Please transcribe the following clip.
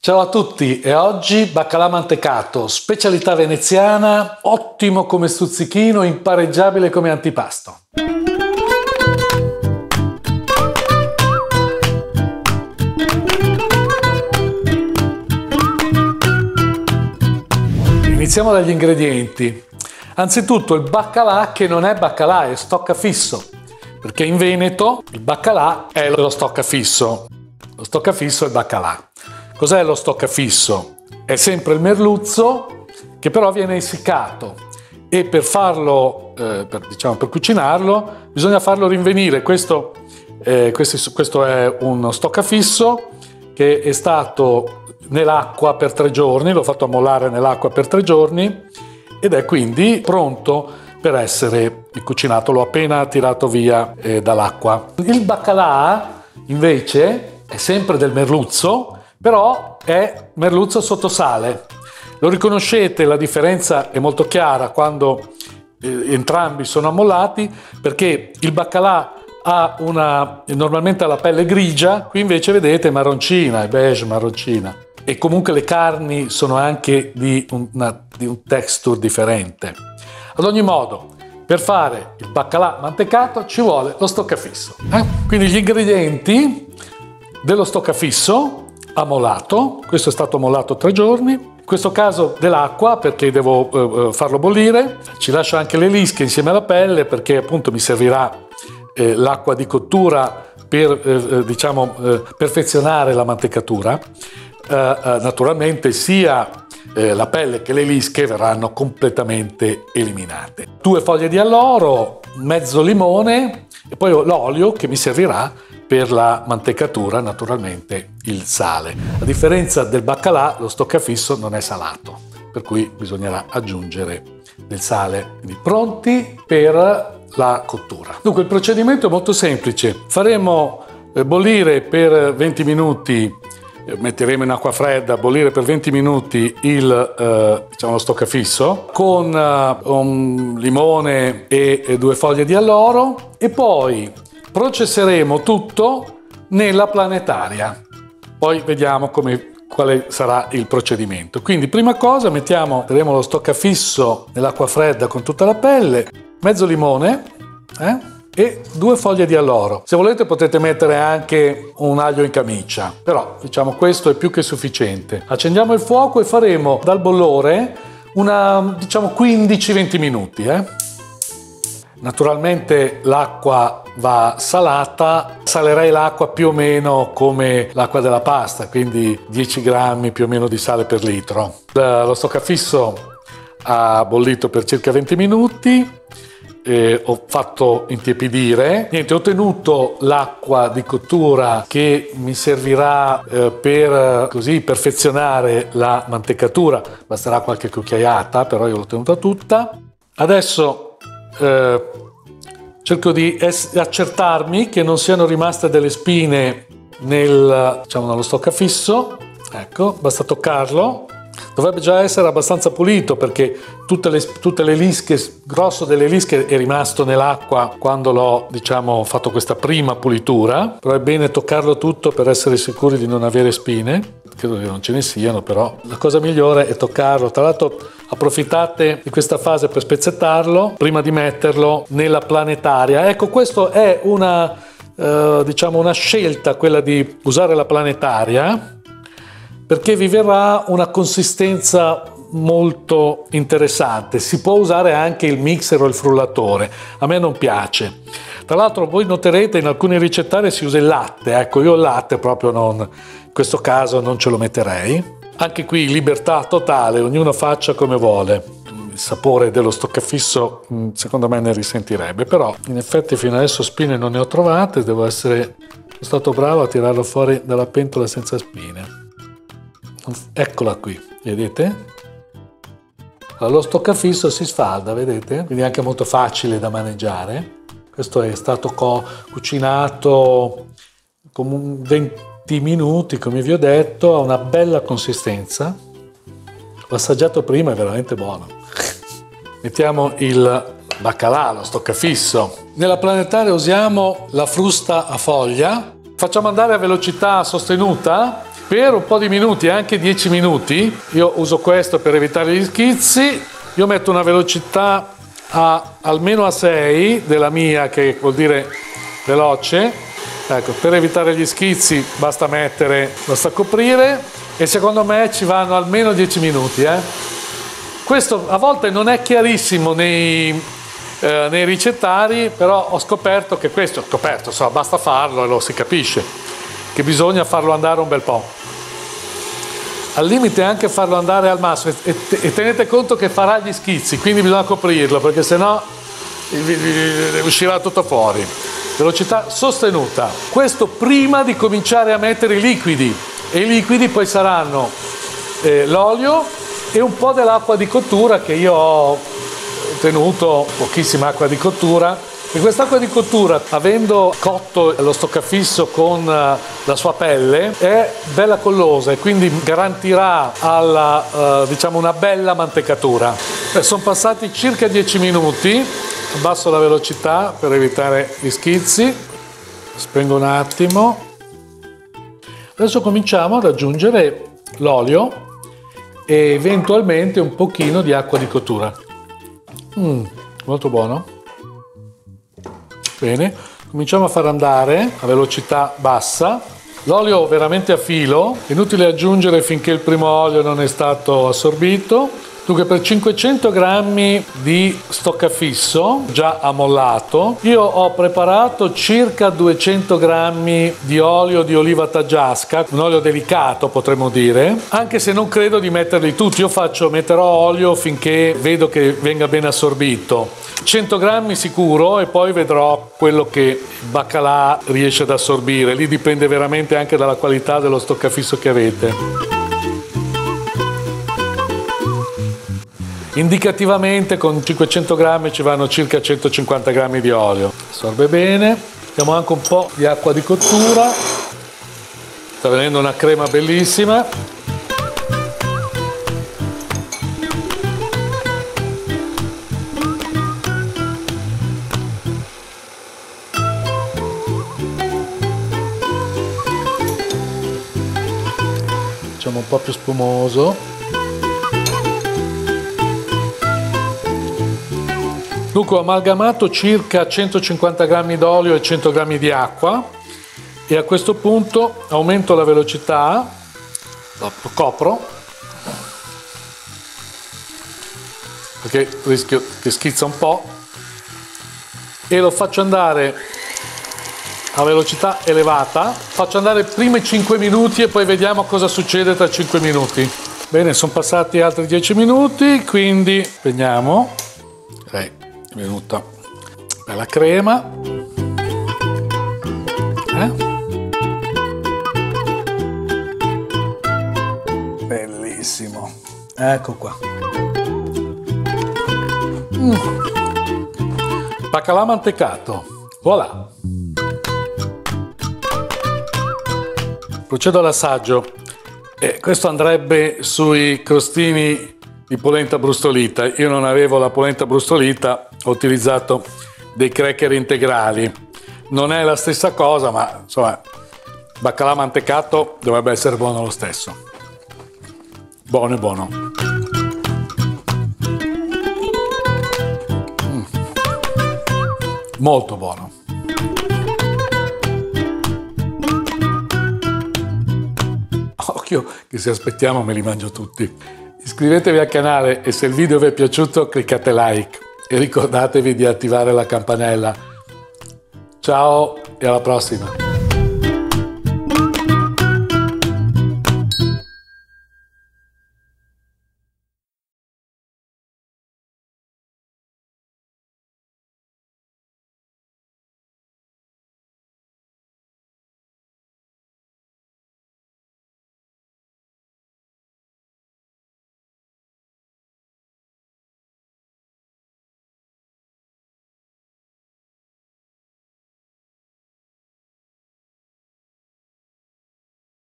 Ciao a tutti e oggi baccalà mantecato, specialità veneziana, ottimo come stuzzichino, impareggiabile come antipasto. Iniziamo dagli ingredienti. Anzitutto il baccalà, che non è baccalà, è stoccafisso, perché in Veneto il baccalà è lo stoccafisso. Lo stoccafisso è il baccalà. Cos'è lo stoccafisso? È sempre il merluzzo che però viene essiccato e per farlo, per cucinarlo, bisogna farlo rinvenire. Questo è uno stoccafisso che è stato nell'acqua per 3 giorni, l'ho fatto ammollare nell'acqua per 3 giorni ed è quindi pronto per essere cucinato. L'ho appena tirato via dall'acqua. Il baccalà invece è sempre del merluzzo, però è merluzzo sotto sale. Lo riconoscete, la differenza è molto chiara quando entrambi sono ammollati, perché il baccalà normalmente ha la pelle grigia, qui invece vedete marroncina, è beige marroncina. E comunque le carni sono anche di un texture differente. Ad ogni modo, per fare il baccalà mantecato ci vuole lo stoccafisso. Quindi gli ingredienti dello stoccafisso ammollato, questo è stato ammollato 3 giorni, in questo caso dell'acqua perché devo farlo bollire, ci lascio anche le lische insieme alla pelle perché appunto mi servirà l'acqua di cottura per perfezionare la mantecatura. Naturalmente sia la pelle che le lische verranno completamente eliminate. 2 foglie di alloro, mezzo limone e poi l'olio che mi servirà per la mantecatura, naturalmente il sale. A differenza del baccalà, lo stoccafisso non è salato, per cui bisognerà aggiungere del sale. Quindi pronti per la cottura. Dunque il procedimento è molto semplice. Faremo bollire per 20 minuti, metteremo in acqua fredda a bollire per 20 minuti lo stoccafisso con un limone e 2 foglie di alloro e poi processeremo tutto nella planetaria. Poi vediamo quale sarà il procedimento. Quindi prima cosa metteremo lo stoccafisso nell'acqua fredda con tutta la pelle, mezzo limone e 2 foglie di alloro. Se volete potete mettere anche un aglio in camicia, però diciamo questo è più che sufficiente. Accendiamo il fuoco e faremo dal bollore 15-20 minuti. Naturalmente l'acqua va salata, salerei l'acqua più o meno come l'acqua della pasta, quindi 10 grammi più o meno di sale per litro. Lo stoccafisso ha bollito per circa 20 minuti, ho fatto intiepidire, ho tenuto l'acqua di cottura che mi servirà per così perfezionare la mantecatura, basterà qualche cucchiaiata, però io l'ho tenuta tutta. Adesso cerco di accertarmi che non siano rimaste delle spine nello stoccafisso. Ecco, basta toccarlo. Dovrebbe già essere abbastanza pulito perché tutte le lische, il grosso delle lische è rimasto nell'acqua quando l'ho fatto questa prima pulitura, però è bene toccarlo tutto per essere sicuri di non avere spine. Credo che non ce ne siano, però la cosa migliore è toccarlo. Tra l'altro approfittate di questa fase per spezzettarlo prima di metterlo nella planetaria. Ecco, questo è una scelta, quella di usare la planetaria, perché vi verrà una consistenza molto interessante. Si può usare anche il mixer o il frullatore, a me non piace. Tra l'altro voi noterete in alcuni ricettari si usa il latte, ecco io il latte proprio in questo caso non ce lo metterei. Anche qui libertà totale, ognuno faccia come vuole. Il sapore dello stoccafisso secondo me ne risentirebbe, però in effetti fino adesso spine non ne ho trovate, sono stato bravo a tirarlo fuori dalla pentola senza spine. Eccola qui, vedete? Allora, lo stoccafisso si sfalda, vedete? Quindi è anche molto facile da maneggiare. Questo è stato cucinato come 20 minuti, come vi ho detto, ha una bella consistenza. L'ho assaggiato prima, è veramente buono. Mettiamo il baccalà, lo stoccafisso. Nella planetaria usiamo la frusta a foglia. Facciamo andare a velocità sostenuta per un po' di minuti, anche 10 minuti. Io uso questo per evitare gli schizzi. Io metto una velocità almeno a 6 della mia, che vuol dire veloce. Ecco, per evitare gli schizzi basta coprire, e secondo me ci vanno almeno 10 minuti. Questo a volte non è chiarissimo nei ricettari, però ho scoperto che basta farlo e lo si capisce, che bisogna farlo andare un bel po'. Al limite anche farlo andare al massimo, e tenete conto che farà gli schizzi, quindi bisogna coprirlo, perché sennò uscirà tutto fuori. Velocità sostenuta. Questo prima di cominciare a mettere i liquidi, e i liquidi poi saranno l'olio e un po' dell'acqua di cottura, che io ho tenuto pochissima acqua di cottura, e quest'acqua di cottura, avendo cotto lo stoccafisso con la sua pelle, è bella collosa e quindi garantirà diciamo una bella mantecatura. Sono passati circa 10 minuti, abbasso la velocità per evitare gli schizzi, spengo un attimo. Adesso cominciamo ad aggiungere l'olio e eventualmente un pochino di acqua di cottura. Molto buono. Bene, cominciamo a far andare a velocità bassa. L'olio veramente a filo, inutile aggiungere finché il primo olio non è stato assorbito. Dunque, per 500 grammi di stoccafisso già ammollato, io ho preparato circa 200 grammi di olio di oliva taggiasca, un olio delicato potremmo dire, anche se non credo di metterli tutti. Io metterò olio finché vedo che venga ben assorbito. 100 grammi sicuro, e poi vedrò quello che il baccalà riesce ad assorbire. Lì dipende veramente anche dalla qualità dello stoccafisso che avete. Indicativamente con 500 grammi ci vanno circa 150 grammi di olio. Assorbe bene. Mettiamo anche un po' di acqua di cottura. Sta venendo una crema bellissima. Facciamo un po' più spumoso. Dunque ho amalgamato circa 150 grammi d'olio e 100 grammi di acqua, e a questo punto aumento la velocità, lo copro, perché rischio che schizza un po', e lo faccio andare a velocità elevata. Faccio andare prima i 5 minuti e poi vediamo cosa succede tra 5 minuti. Bene, sono passati altri 10 minuti, quindi spegniamo. Ok. È venuta bella crema. Bellissimo. Ecco qua. Baccalà mantecato. Voilà. Procedo all'assaggio. Questo andrebbe sui crostini di polenta brustolita. Io non avevo la polenta brustolita, ho utilizzato dei cracker integrali. Non è la stessa cosa, ma insomma, baccalà mantecato dovrebbe essere buono lo stesso. Buono e buono. Molto buono. Occhio che se aspettiamo me li mangio tutti. Iscrivetevi al canale e se il video vi è piaciuto cliccate like e ricordatevi di attivare la campanella. Ciao e alla prossima!